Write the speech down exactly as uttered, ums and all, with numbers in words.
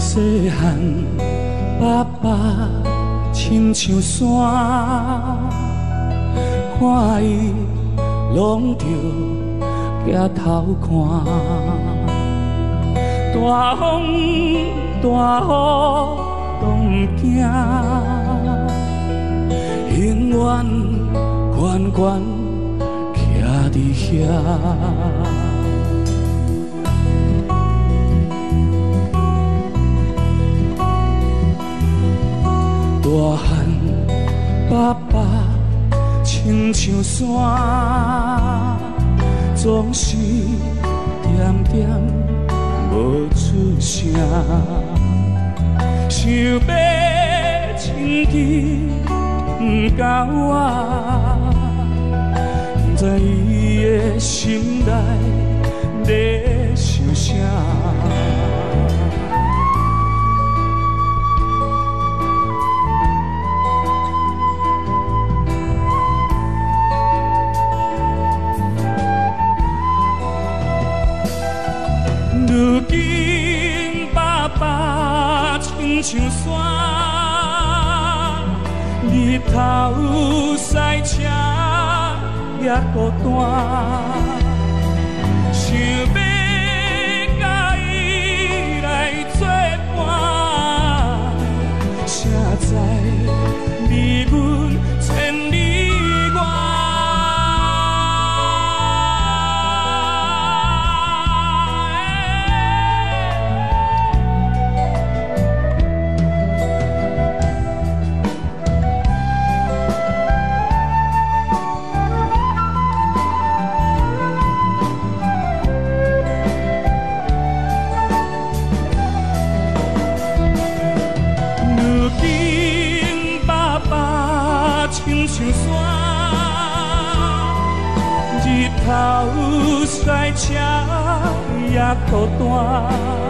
细汉，爸爸亲像山，看伊拢着抬头看。大风大雨拢不惊，永远悬悬徛伫遐。大汉爸爸亲像山，总是点点无出声，想要亲近不够我，不知伊的心内在想啥。如今爸爸亲像山，日头赛车也孤单，想要甲伊来作伴，谁知离阮千里外。像山，日头赛车也孤单，